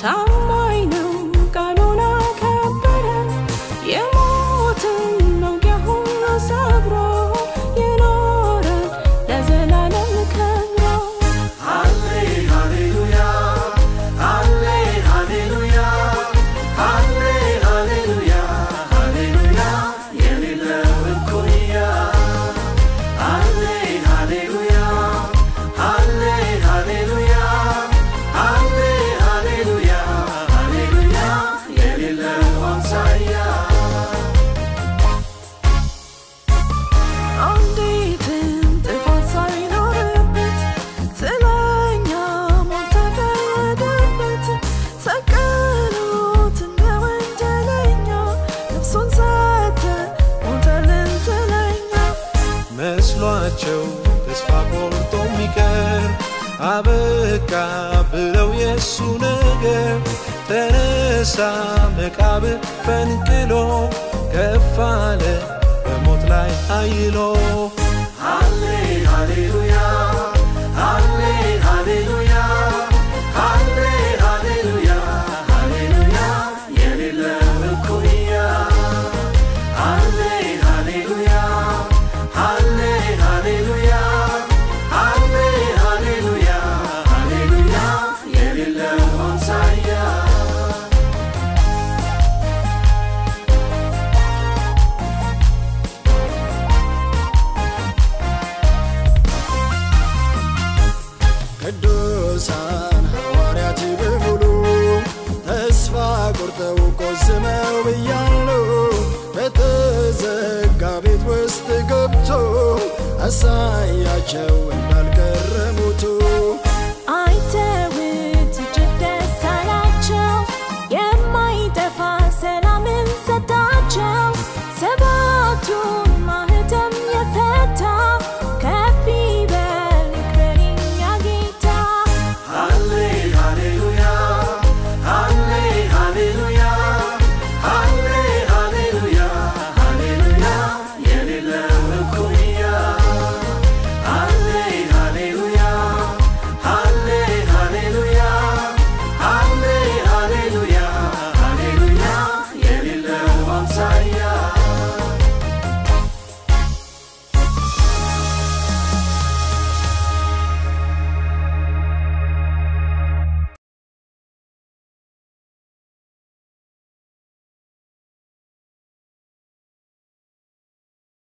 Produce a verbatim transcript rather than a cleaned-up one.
ታማኝ ነው ቃሉን አከበረ የሞትን መውጊያ ሁሉ ሰብሮ የኖረ ለዘላለም ከብሮ ሃሌ ሃሌሉያ ሃሌ ሃሌሉያ ሃሌ ሃሌሉያ ሃሌሉያ የሌለው እኩያ ሃሌ ሃሌሉያ ሃሌ ሃሌሉያ ሃሌ ሃሌሉያ ሃሌሉያ የሌለው አምሳያ አንዲትም ጥፋት ሳይኖርበት ስለኛ ሞት ተፈረደበት ሰቀሉት እንደ ወንጀለኛ ነፍሱን ሰጠ ሞተልን ስለኛ መስሏቸው ተስፋ ቆርጦ ሚቀር አበቃ ብለው የሱ ነገር ተነሳ መቃብር ፈንቅሎ ከፍ አለ በሞት ላይ አይሎ ሃሌ ሃሌሉያ ሃሌ ሃሌሉያ ሃሌ ሃሌሉያ ሃሌሉያ የሌለው እኩያ ሃሌ ሃሌሉያ ሃሌ ሃሌሉያ ሃሌ ሃሌሉያ ሃሌሉያ የሌለው አምሳያ ቅዱሳን ሐዋርያት በሙሉ ተስፋ ቆርጠው ቆዝመው እያሉ በተዘጋ ቤት ውስጥ ገብቶ አሳያቸው